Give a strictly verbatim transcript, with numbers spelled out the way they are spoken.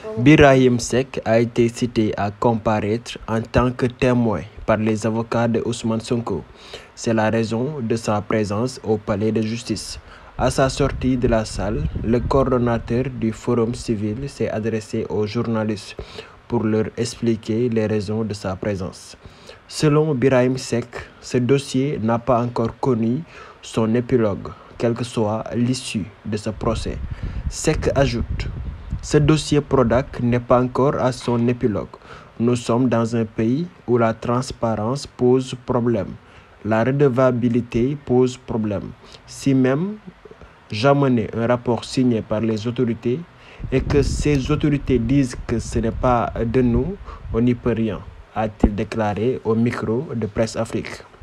Birahim Seck a été cité à comparaître en tant que témoin par les avocats de Ousmane Sonko. C'est la raison de sa présence au palais de justice. À sa sortie de la salle, le coordonnateur du Forum civil s'est adressé aux journalistes pour leur expliquer les raisons de sa présence. Selon Birahim Seck, ce dossier n'a pas encore connu son épilogue, quelle que soit l'issue de ce procès. Seck ajoute: ce dossier Prodac n'est pas encore à son épilogue. Nous sommes dans un pays où la transparence pose problème, la redevabilité pose problème. Si même j'amenais un rapport signé par les autorités et que ces autorités disent que ce n'est pas de nous, on n'y peut rien, a-t-il déclaré au micro de Presse Afrique.